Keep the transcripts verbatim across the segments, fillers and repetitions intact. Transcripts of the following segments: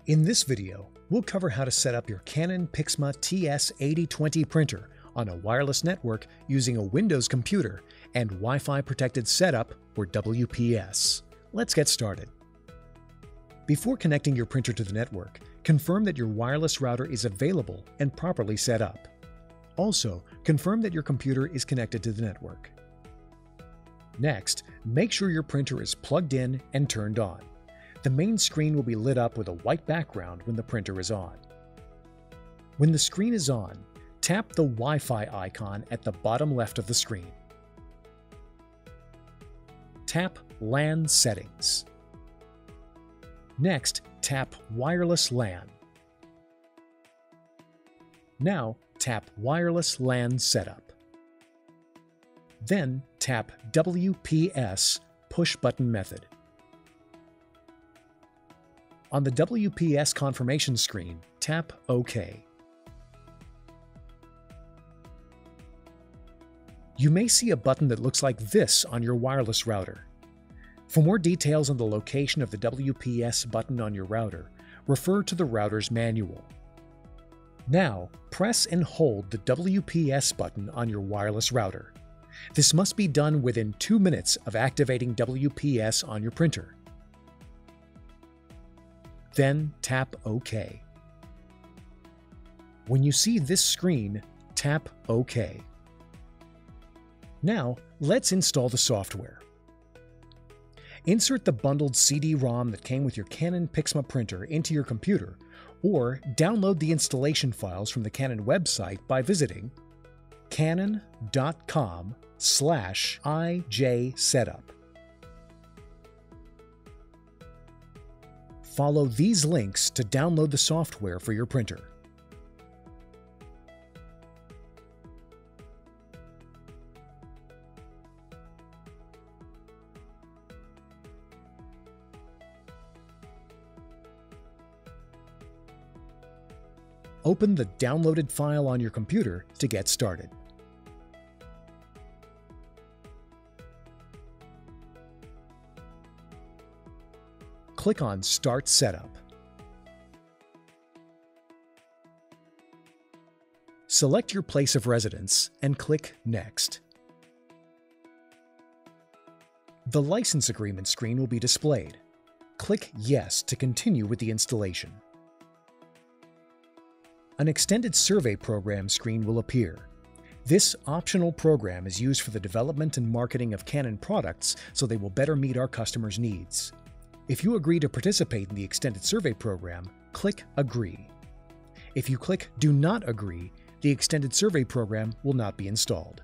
In this video, we'll cover how to set up your Canon PIXMA T S eighty twenty printer on a wireless network using a Windows computer and Wi-Fi protected setup or W P S. Let's get started. Before connecting your printer to the network, confirm that your wireless router is available and properly set up. Also, confirm that your computer is connected to the network. Next, make sure your printer is plugged in and turned on. The main screen will be lit up with a white background when the printer is on. When the screen is on, tap the Wi-Fi icon at the bottom left of the screen. Tap LAN Settings. Next, tap Wireless LAN. Now, tap Wireless LAN Setup. Then, tap W P S Push Button Method. On the W P S confirmation screen, tap OK. You may see a button that looks like this on your wireless router. For more details on the location of the W P S button on your router, refer to the router's manual. Now, press and hold the W P S button on your wireless router. This must be done within two minutes of activating W P S on your printer. Then tap OK. When you see this screen, tap OK. Now, let's install the software. Insert the bundled C D ROM that came with your Canon PIXMA printer into your computer, or download the installation files from the Canon website by visiting canon dot com slash I J setup. Follow these links to download the software for your printer. Open the downloaded file on your computer to get started. Click on Start Setup. Select your place of residence and click Next. The license agreement screen will be displayed. Click Yes to continue with the installation. An extended survey program screen will appear. This optional program is used for the development and marketing of Canon products so they will better meet our customers' needs. If you agree to participate in the extended survey program, click Agree. If you click Do Not Agree, the extended survey program will not be installed.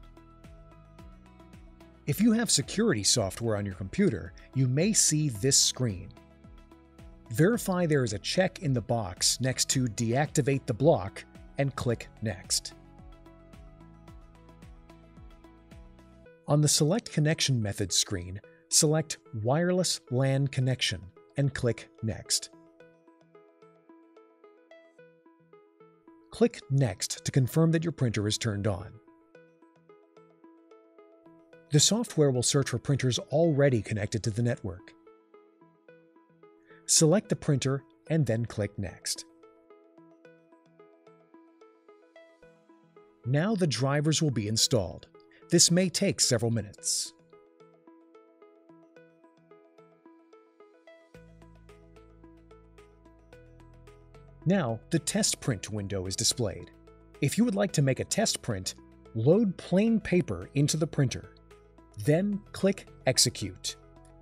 If you have security software on your computer, you may see this screen. Verify there is a check in the box next to Deactivate the block and click Next. On the Select Connection Method screen, select Wireless LAN Connection and click Next. Click Next to confirm that your printer is turned on. The software will search for printers already connected to the network. Select the printer and then click Next. Now the drivers will be installed. This may take several minutes. Now, the test print window is displayed. If you would like to make a test print, load plain paper into the printer. Then click Execute.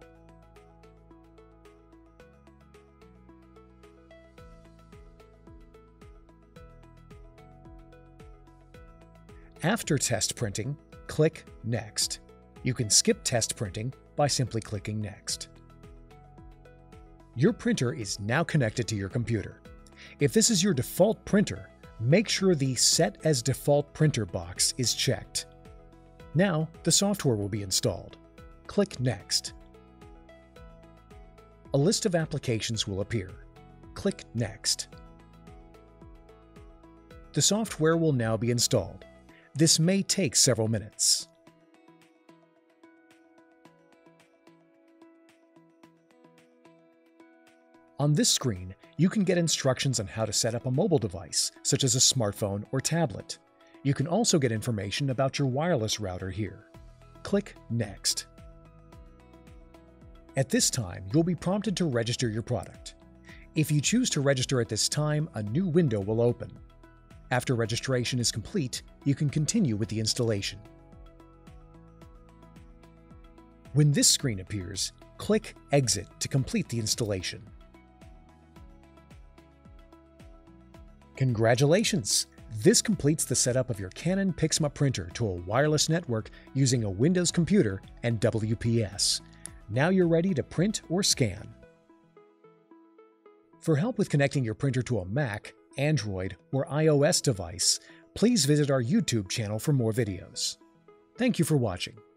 After test printing, click Next. You can skip test printing by simply clicking Next. Your printer is now connected to your computer. If this is your default printer, make sure the Set as Default Printer box is checked. Now, the software will be installed. Click Next. A list of applications will appear. Click Next. The software will now be installed. This may take several minutes. On this screen, You can get instructions on how to set up a mobile device, such as a smartphone or tablet. You can also get information about your wireless router here. Click Next. At this time, you'll be prompted to register your product. If you choose to register at this time, a new window will open. After registration is complete, you can continue with the installation. When this screen appears, click Exit to complete the installation. Congratulations! This completes the setup of your Canon PIXMA printer to a wireless network using a Windows computer and W P S. Now you're ready to print or scan. For help with connecting your printer to a Mac, Android, or iOS device, please visit our YouTube channel for more videos. Thank you for watching.